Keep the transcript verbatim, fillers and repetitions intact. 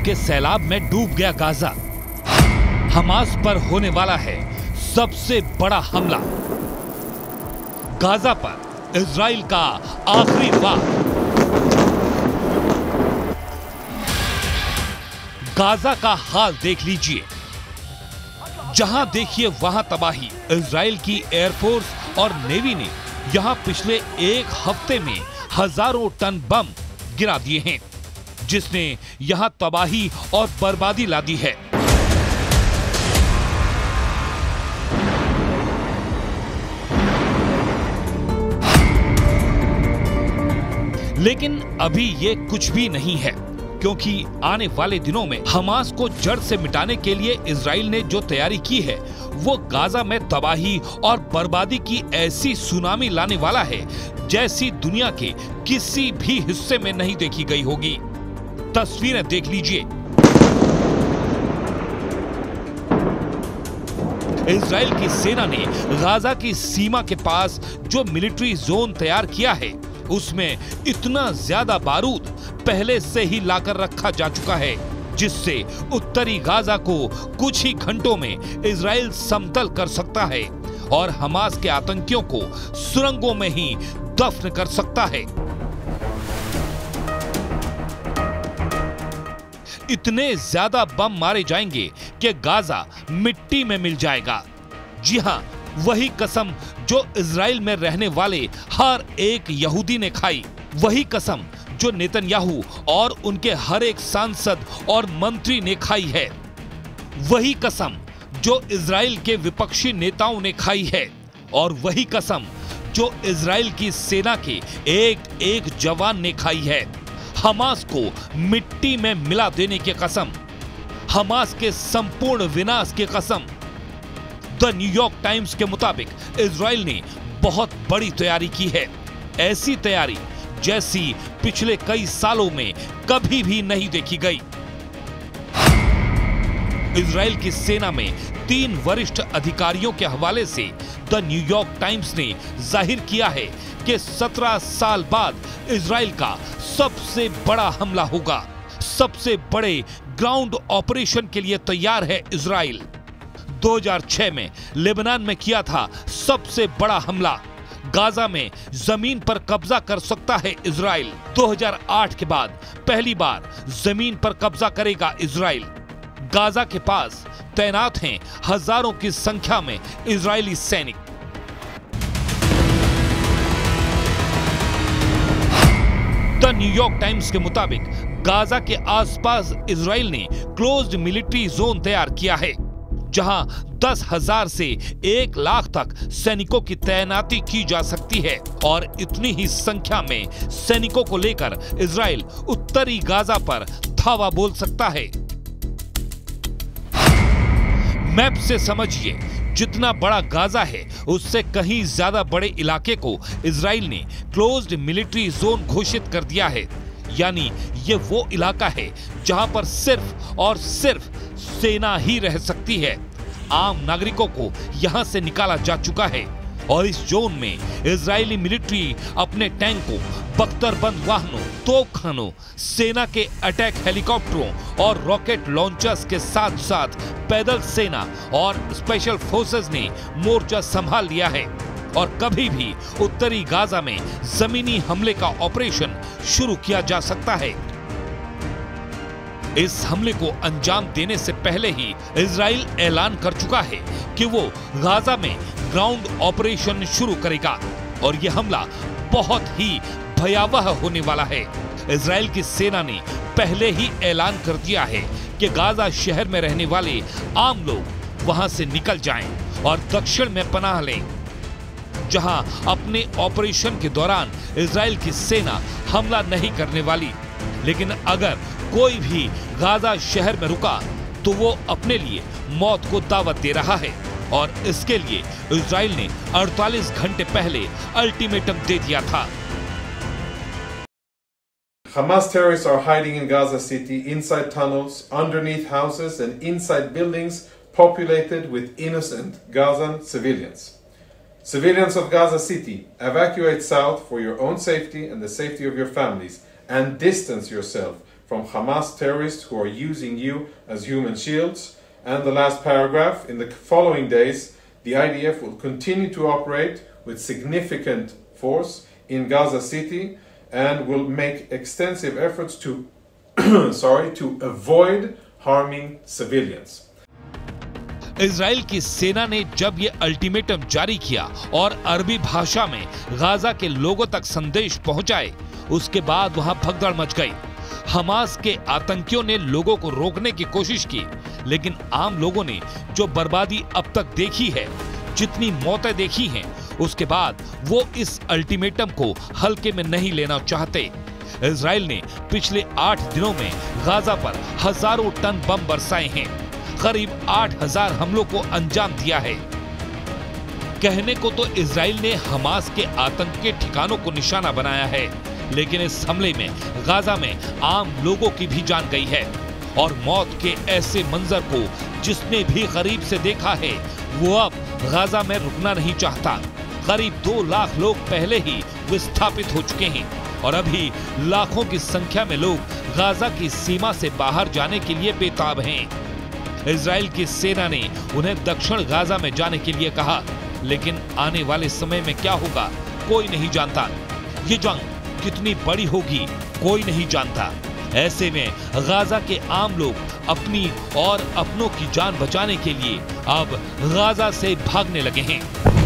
के सैलाब में डूब गया गाजा। हमास पर होने वाला है सबसे बड़ा हमला। गाजा पर इजराइल का आखिरी वार। गाजा का हाल देख लीजिए। जहां देखिए वहां तबाही। इजराइल की एयरफोर्स और नेवी ने यहां पिछले एक हफ्ते में हजारों टन बम गिरा दिए हैं, जिसने यहां तबाही और बर्बादी ला दी है। लेकिन अभी ये कुछ भी नहीं है, क्योंकि आने वाले दिनों में हमास को जड़ से मिटाने के लिए इजराइल ने जो तैयारी की है वो गाजा में तबाही और बर्बादी की ऐसी सुनामी लाने वाला है जैसी दुनिया के किसी भी हिस्से में नहीं देखी गई होगी। तस्वीरें देख लीजिए। इजराइल की सेना ने गाजा की सीमा के पास जो मिलिट्री जोन तैयार किया है उसमें इतना ज्यादा बारूद पहले से ही लाकर रखा जा चुका है, जिससे उत्तरी गाजा को कुछ ही घंटों में इजराइल समतल कर सकता है और हमास के आतंकियों को सुरंगों में ही दफन कर सकता है। इतने ज्यादा बम मारे जाएंगे कि गाजा मिट्टी में मिल जाएगा। जी हां, वही कसम जो इजराइल में रहने वाले हर एक यहूदी ने खाई, वही कसम जो नेतन्याहू और उनके हर एक सांसद और मंत्री ने खाई है, वही कसम जो इजराइल के विपक्षी नेताओं ने खाई है, और वही कसम जो इजराइल की सेना के एक एक जवान ने खाई है। हमास को मिट्टी में मिला देने की कसम, हमास के संपूर्ण विनाश की कसम। द न्यूयॉर्क टाइम्स के मुताबिक इजराइल ने बहुत बड़ी तैयारी की है, ऐसी तैयारी जैसी पिछले कई सालों में कभी भी नहीं देखी गई। इजराइल की सेना में तीन वरिष्ठ अधिकारियों के हवाले से द न्यूयॉर्क टाइम्स ने जाहिर किया है कि सत्रह साल बाद इजराइल का सबसे बड़ा हमला होगा। सबसे बड़े ग्राउंड ऑपरेशन के लिए तैयार है इजराइल। दो हज़ार छह में लेबनान में किया था सबसे बड़ा हमला। गाजा में जमीन पर कब्जा कर सकता है इजराइल। दो हज़ार आठ के बाद पहली बार जमीन पर कब्जा करेगा इजराइल। गाजा के पास तैनात हैं हजारों की संख्या में इजरायली सैनिक। द न्यूयॉर्क टाइम्स के मुताबिक गाजा के आसपास इजराइल ने क्लोज्ड मिलिट्री जोन तैयार किया है, जहां दस हजार से एक लाख तक सैनिकों की तैनाती की जा सकती है, और इतनी ही संख्या में सैनिकों को लेकर इजराइल उत्तरी गाजा पर धावा बोल सकता है। मैप से समझिए, जितना बड़ा गाजा है उससे कहीं ज्यादा बड़े इलाके को इजराइल ने क्लोज्ड मिलिट्री जोन घोषित कर दिया है। यानी ये वो इलाका है जहां पर सिर्फ और सिर्फ सेना ही रह सकती है। आम नागरिकों को यहां से निकाला जा चुका है, और इस जोन में इजरायली मिलिट्री अपने टैंकों, बख्तरबंद वाहनों, तोपखानों, सेना के अटैक हेलीकॉप्टरों और रॉकेट लॉन्चर्स के साथ साथ पैदल सेना और स्पेशल फोर्सेस ने मोर्चा संभाल लिया है, और कभी भी उत्तरी गाजा में जमीनी हमले का ऑपरेशन शुरू किया जा सकता है। इस हमले को अंजाम देने से पहले ही इजराइल ऐलान कर चुका है कि वो गाजा में ग्राउंड ऑपरेशन शुरू करेगा, और यह हमला बहुत ही भयावह होने वाला है। इजराइल की सेना ने पहले ही ऐलान कर दिया है कि गाजा शहर में रहने वाले आम लोग वहां से निकल जाएं और दक्षिण में पनाह लें, जहां अपने ऑपरेशन के दौरान इजराइल की सेना हमला नहीं करने वाली। लेकिन अगर कोई भी गाजा शहर में रुका तो वो अपने लिए मौत को दावत दे रहा है, और इसके लिए इजराइल ने अड़तालीस घंटे पहले अल्टीमेटम दे दिया था। Hamas terrorists are hiding in Gaza City, inside tunnels, underneath houses, and inside buildings populated with innocent Gazan civilians. Civilians of Gaza City, evacuate south for your own safety and the safety of your families, and distance yourself from Hamas terrorists who are using you as human shields. And the last paragraph, in the following days, the I D F will continue to operate with significant force in Gaza City and will make extensive efforts to, sorry, to avoid harming civilians. Israel की सेना ने जब ये ultimatum जारी किया और अरबी भाषा में गाजा के लोगों तक संदेश पहुंचाए, उसके बाद वहां भगदड़ मच गई। हमास के आतंकियों ने लोगों को रोकने की कोशिश की, लेकिन आम लोगों ने जो बर्बादी अब तक देखी है, जितनी मौतें देखी हैं, उसके बाद वो इस अल्टीमेटम को हल्के में नहीं लेना चाहते। इजराइल ने पिछले आठ दिनों में गाजा पर हजारों टन बम बरसाए हैं, करीब आठ हजार हमलों को अंजाम दिया है। कहने को तो इजराइल ने हमास के आतंक के ठिकानों को निशाना बनाया है, लेकिन इस हमले में गाजा में आम लोगों की भी जान गई है और मौत के ऐसे मंजर को जिसने भी करीब से देखा है, वो अब गाजा में रुकना नहीं चाहता। करीब दो लाख लोग पहले ही विस्थापित हो चुके हैं और अभी लाखों की संख्या में लोग गाजा की सीमा से बाहर जाने के लिए बेताब हैं। इजराइल की सेना ने उन्हें दक्षिण गाजा में जाने के लिए कहा, लेकिन आने वाले समय में क्या होगा कोई नहीं जानता। ये जंग कितनी बड़ी होगी कोई नहीं जानता। ऐसे में गाजा के आम लोग अपनी और अपनों की जान बचाने के लिए अब गाजा से भागने लगे हैं।